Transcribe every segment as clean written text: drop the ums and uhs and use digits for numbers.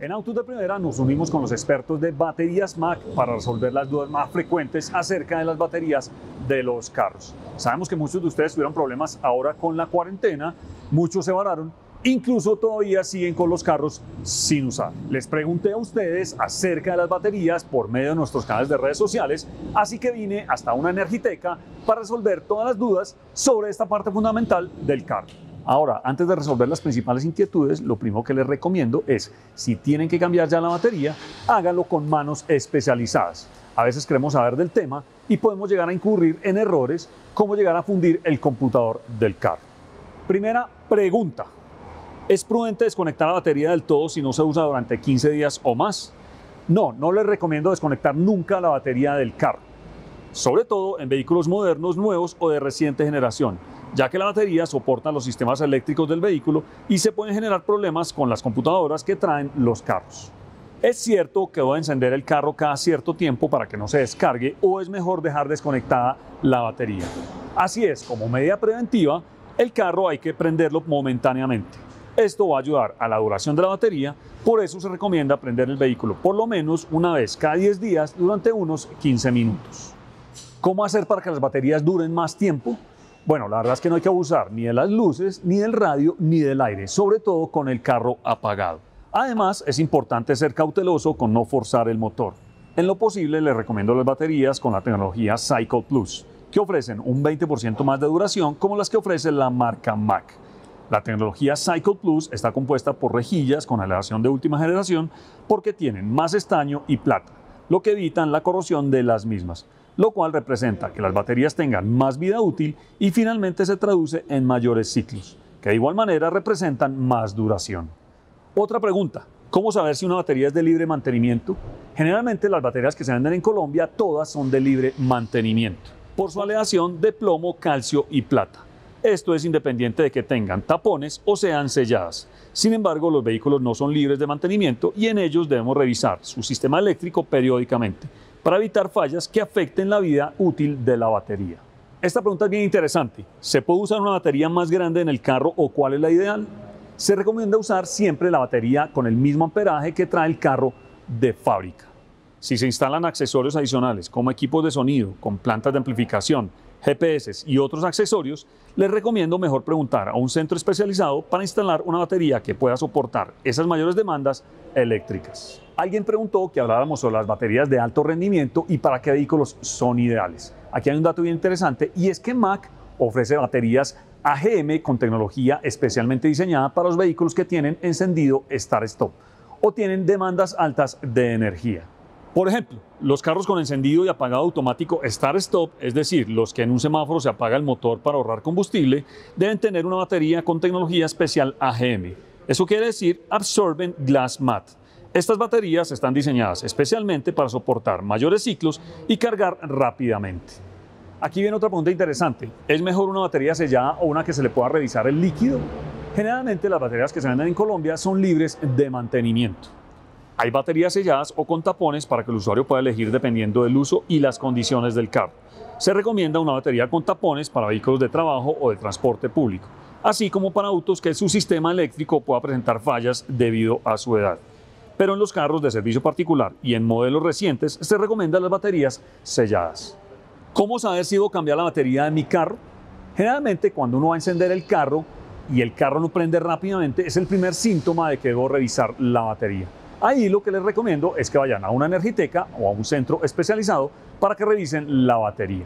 En Autos de Primera nos unimos con los expertos de baterías MAC para resolver las dudas más frecuentes acerca de las baterías de los carros. Sabemos que muchos de ustedes tuvieron problemas ahora con la cuarentena, muchos se vararon, incluso todavía siguen con los carros sin usar. Les pregunté a ustedes acerca de las baterías por medio de nuestros canales de redes sociales, así que vine hasta una Energiteca para resolver todas las dudas sobre esta parte fundamental del carro. Ahora, antes de resolver las principales inquietudes, lo primero que les recomiendo es, si tienen que cambiar ya la batería, háganlo con manos especializadas. A veces queremos saber del tema y podemos llegar a incurrir en errores como llegar a fundir el computador del carro. Primera pregunta. ¿Es prudente desconectar la batería del todo si no se usa durante 15 días o más? No, no les recomiendo desconectar nunca la batería del carro, sobre todo en vehículos modernos, nuevos o de reciente generación, ya que la batería soporta los sistemas eléctricos del vehículo y se pueden generar problemas con las computadoras que traen los carros. Es cierto que debo encender el carro cada cierto tiempo para que no se descargue, o es mejor dejar desconectada la batería. Así es, como medida preventiva, el carro hay que prenderlo momentáneamente. Esto va a ayudar a la duración de la batería, por eso se recomienda prender el vehículo por lo menos una vez cada 10 días durante unos 15 minutos. ¿Cómo hacer para que las baterías duren más tiempo? Bueno, la verdad es que no hay que abusar ni de las luces, ni del radio, ni del aire, sobre todo con el carro apagado. Además, es importante ser cauteloso con no forzar el motor. En lo posible, les recomiendo las baterías con la tecnología Cycle Plus, que ofrecen un 20% más de duración, como las que ofrece la marca MAC. La tecnología Cycle Plus está compuesta por rejillas con aleación de última generación porque tienen más estaño y plata, lo que evitan la corrosión de las mismas, lo cual representa que las baterías tengan más vida útil y finalmente se traduce en mayores ciclos, que de igual manera representan más duración. Otra pregunta, ¿cómo saber si una batería es de libre mantenimiento? Generalmente las baterías que se venden en Colombia todas son de libre mantenimiento, por su aleación de plomo, calcio y plata. Esto es independiente de que tengan tapones o sean selladas. Sin embargo, los vehículos no son libres de mantenimiento y en ellos debemos revisar su sistema eléctrico periódicamente para evitar fallas que afecten la vida útil de la batería. Esta pregunta es bien interesante. ¿Se puede usar una batería más grande en el carro o cuál es la ideal? Se recomienda usar siempre la batería con el mismo amperaje que trae el carro de fábrica. Si se instalan accesorios adicionales como equipos de sonido, con plantas de amplificación, GPS y otros accesorios, les recomiendo mejor preguntar a un centro especializado para instalar una batería que pueda soportar esas mayores demandas eléctricas. Alguien preguntó que habláramos sobre las baterías de alto rendimiento y para qué vehículos son ideales. Aquí hay un dato bien interesante y es que MAC ofrece baterías AGM con tecnología especialmente diseñada para los vehículos que tienen encendido Start-Stop o tienen demandas altas de energía. Por ejemplo, los carros con encendido y apagado automático Start-Stop, es decir, los que en un semáforo se apaga el motor para ahorrar combustible, deben tener una batería con tecnología especial AGM. Eso quiere decir Absorbent Glass Mat. Estas baterías están diseñadas especialmente para soportar mayores ciclos y cargar rápidamente. Aquí viene otra pregunta interesante. ¿Es mejor una batería sellada o una que se le pueda revisar el líquido? Generalmente las baterías que se venden en Colombia son libres de mantenimiento. Hay baterías selladas o con tapones para que el usuario pueda elegir dependiendo del uso y las condiciones del carro. Se recomienda una batería con tapones para vehículos de trabajo o de transporte público, así como para autos que su sistema eléctrico pueda presentar fallas debido a su edad. Pero en los carros de servicio particular y en modelos recientes se recomiendan las baterías selladas. ¿Cómo saber si debo cambiar la batería de mi carro? Generalmente cuando uno va a encender el carro y el carro no prende rápidamente es el primer síntoma de que debo revisar la batería. Ahí lo que les recomiendo es que vayan a una Energiteca o a un centro especializado para que revisen la batería.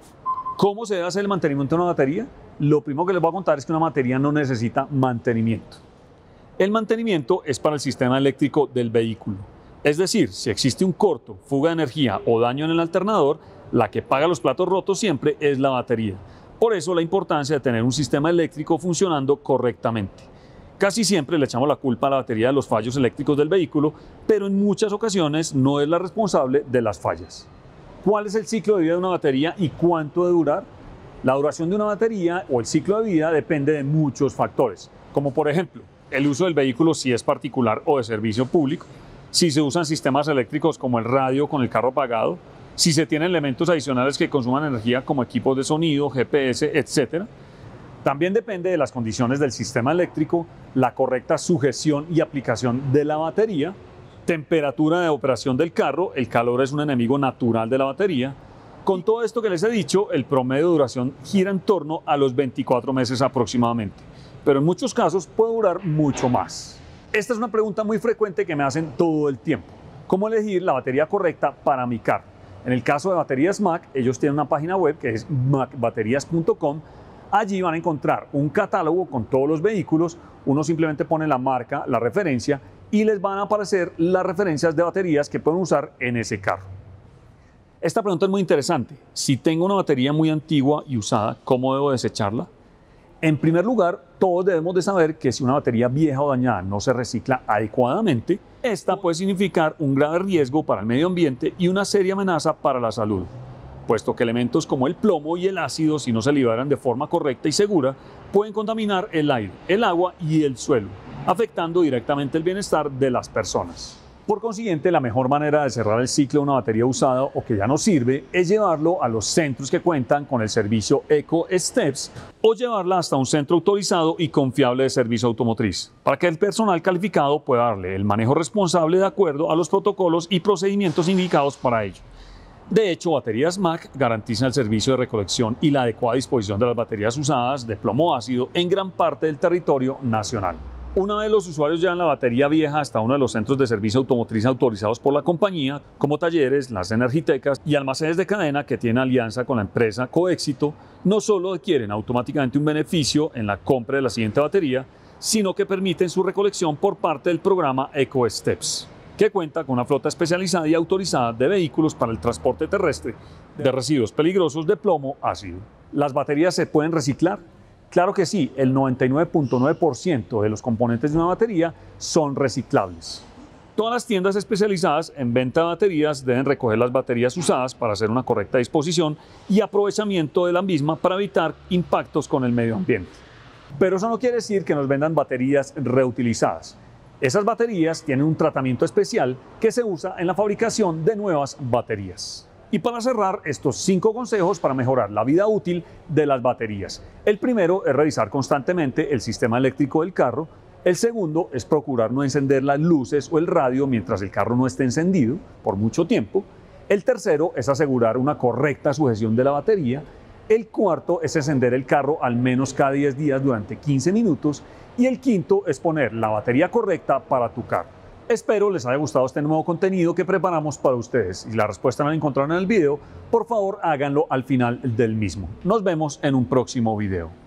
¿Cómo se debe hacer el mantenimiento de una batería? Lo primero que les voy a contar es que una batería no necesita mantenimiento. El mantenimiento es para el sistema eléctrico del vehículo. Es decir, si existe un corto, fuga de energía o daño en el alternador, la que paga los platos rotos siempre es la batería. Por eso la importancia de tener un sistema eléctrico funcionando correctamente. Casi siempre le echamos la culpa a la batería de los fallos eléctricos del vehículo, pero en muchas ocasiones no es la responsable de las fallas. ¿Cuál es el ciclo de vida de una batería y cuánto debe durar? La duración de una batería o el ciclo de vida depende de muchos factores, como por ejemplo, el uso del vehículo si es particular o de servicio público, si se usan sistemas eléctricos como el radio con el carro apagado, si se tienen elementos adicionales que consuman energía como equipos de sonido, GPS, etc. También depende de las condiciones del sistema eléctrico, la correcta sujeción y aplicación de la batería temperatura de operación del carro, el calor es un enemigo natural de la batería. Con todo esto que les he dicho, el promedio de duración gira en torno a los 24 meses aproximadamente, pero en muchos casos puede durar mucho más. Esta es una pregunta muy frecuente que me hacen todo el tiempo. ¿Cómo elegir la batería correcta para mi carro? En el caso de baterías Mac, ellos tienen una página web que es macbaterias.com. Allí van a encontrar un catálogo con todos los vehículos. Uno simplemente pone la marca, la referencia y les van a aparecer las referencias de baterías que pueden usar en ese carro. Esta pregunta es muy interesante. Si tengo una batería muy antigua y usada, ¿cómo debo desecharla? En primer lugar, todos debemos de saber que si una batería vieja o dañada no se recicla adecuadamente, esta puede significar un grave riesgo para el medio ambiente y una seria amenaza para la salud, puesto que elementos como el plomo y el ácido, si no se liberan de forma correcta y segura, pueden contaminar el aire, el agua y el suelo, afectando directamente el bienestar de las personas. Por consiguiente, la mejor manera de cerrar el ciclo de una batería usada o que ya no sirve es llevarlo a los centros que cuentan con el servicio EcoSteps o llevarla hasta un centro autorizado y confiable de servicio automotriz, para que el personal calificado pueda darle el manejo responsable de acuerdo a los protocolos y procedimientos indicados para ello. De hecho, Baterías Mac garantiza el servicio de recolección y la adecuada disposición de las baterías usadas de plomo ácido en gran parte del territorio nacional. Una vez los usuarios llevan la batería vieja hasta uno de los centros de servicio automotriz autorizados por la compañía, como talleres, las energitecas y almacenes de cadena que tienen alianza con la empresa Coéxito, no solo adquieren automáticamente un beneficio en la compra de la siguiente batería, sino que permiten su recolección por parte del programa EcoSteps, que cuenta con una flota especializada y autorizada de vehículos para el transporte terrestre de residuos peligrosos de plomo ácido. ¿Las baterías se pueden reciclar? Claro que sí, el 99.9% de los componentes de una batería son reciclables. Todas las tiendas especializadas en venta de baterías deben recoger las baterías usadas para hacer una correcta disposición y aprovechamiento de la misma para evitar impactos con el medio ambiente. Pero eso no quiere decir que nos vendan baterías reutilizadas. Esas baterías tienen un tratamiento especial que se usa en la fabricación de nuevas baterías. Y para cerrar, estos 5 consejos para mejorar la vida útil de las baterías. El primero es revisar constantemente el sistema eléctrico del carro. El segundo es procurar no encender las luces o el radio mientras el carro no esté encendido por mucho tiempo. El tercero es asegurar una correcta sujeción de la batería. El cuarto es encender el carro al menos cada 10 días durante 15 minutos. Y el quinto es poner la batería correcta para tu carro. Espero les haya gustado este nuevo contenido que preparamos para ustedes. Si la respuesta no la encontraron en el video, por favor háganlo al final del mismo. Nos vemos en un próximo video.